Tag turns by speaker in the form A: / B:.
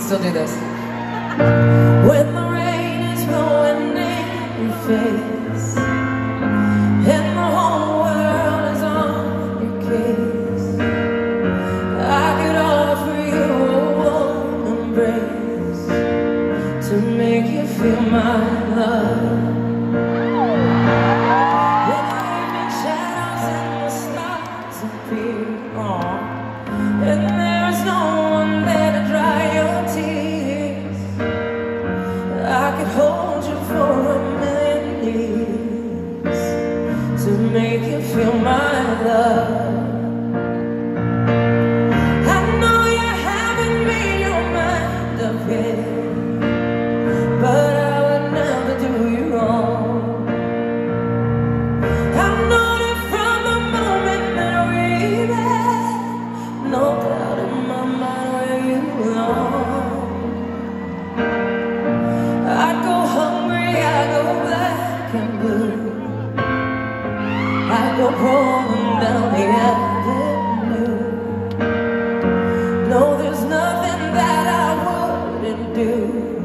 A: still do this.
B: When the rain is blowing in your face and the whole world is on your case, I could offer you a warm embrace to make you feel my love. When the evening shadows and the stars appear, and there's no one there to dry your tears, I could hold you for a million years to make you feel my love. I know you haven't made your mind up yet, but I would never do you wrong. I know that from the moment that we met, no doubt in my mind where you belong. I go hungry, I go black and blue, I go crawling down the avenue. No, there's nothing that I wouldn't do